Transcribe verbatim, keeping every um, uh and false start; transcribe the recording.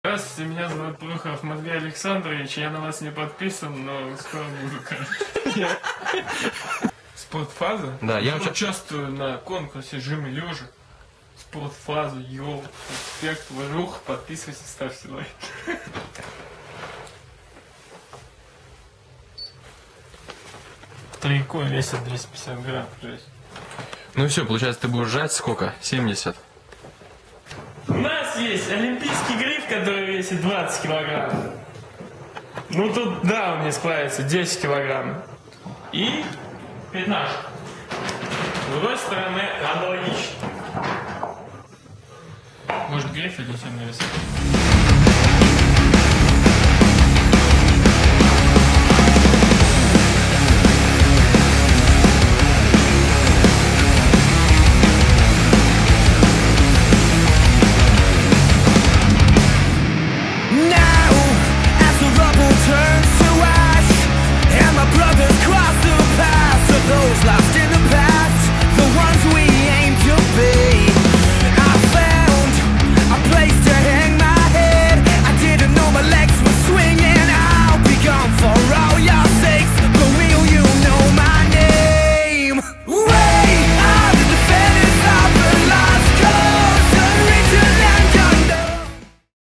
Здравствуйте, меня зовут Прохоров Матвей Александрович, я на вас не подписан, но скоро буду, короче. Спортфаза? Да, я уча... участвую на конкурсе «Жим и лежа». Спортфаза, йоу, респект, уважуха, подписывайтесь, ставьте лайк. Трико весит двести пятьдесят грамм, жесть. Ну все, получается, ты будешь жать сколько? семьдесят? У нас есть олимпийский гриф, который весит двадцать килограмм. Ну тут, да, он не справится, десять килограмм. И пятнашка. С другой стороны, аналогично. Может, гриф или всем навесить?